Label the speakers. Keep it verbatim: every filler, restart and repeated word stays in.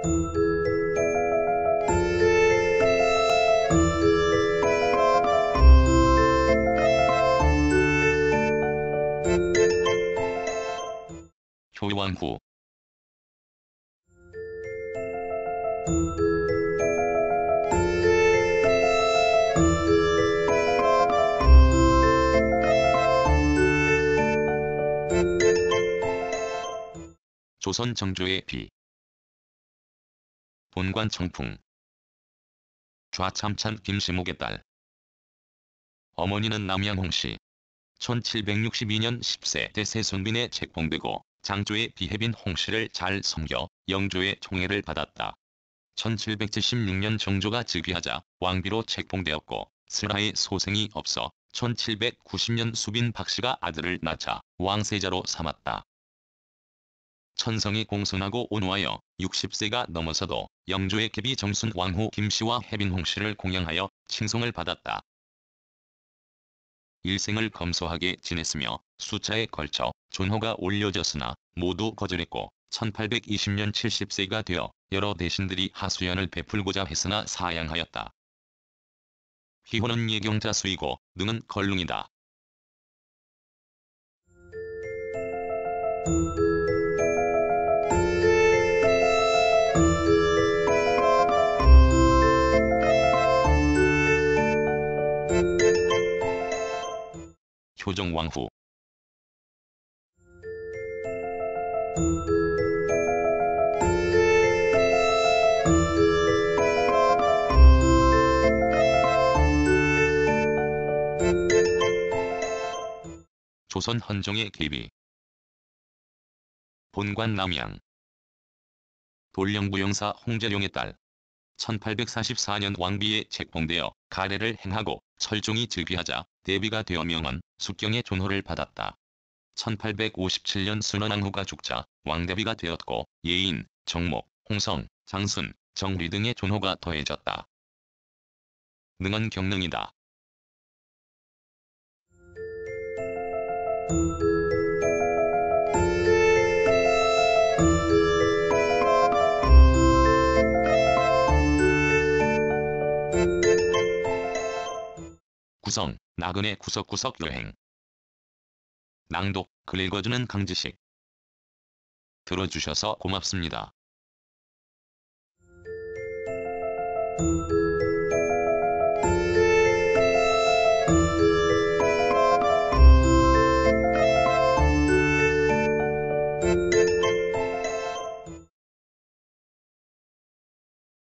Speaker 1: 효왕후. 조선 정조의 비. 본관 청풍. 좌참찬 김시목의 딸. 어머니는 남양홍씨. 천칠백육십이 년 십 세 대세순빈에 책봉되고 장조의 비해빈 홍씨를 잘 섬겨 영조의 총애를 받았다. 천칠백칠십육 년 정조가 즉위하자 왕비로 책봉되었고 슬하의 소생이 없어 천칠백구십 년 수빈 박씨가 아들을 낳자 왕세자로 삼았다. 천성이 공손하고 온화하여 육십 세가 넘어서도 영조의 계비 정순 왕후 김씨와 혜빈 홍씨를 공양하여 칭송을 받았다. 일생을 검소하게 지냈으며 수차에 걸쳐 존호가 올려졌으나 모두 거절했고 천팔백이십 년 칠십 세가 되어 여러 대신들이 하수연을 베풀고자 했으나 사양하였다. 희호는 예경자수이고 능은 걸룽이다. 효종왕후. 조선 헌종의 계비. 본관 남양. 돌령부영사 홍재룡의 딸. 천팔백사십사 년 왕비에 책봉되어 가례를 행하고 철종이 즉위하자 대비가 되어 명원, 숙경의 존호를 받았다. 천팔백오십칠 년 순원왕후가 죽자 왕대비가 되었고 예인, 정목, 홍성, 장순, 정리 등의 존호가 더해졌다. 능은 경능이다. 구성, 나그네 구석구석 여행. 낭독, 글 읽어주는 강지식. 들어주셔서 고맙습니다.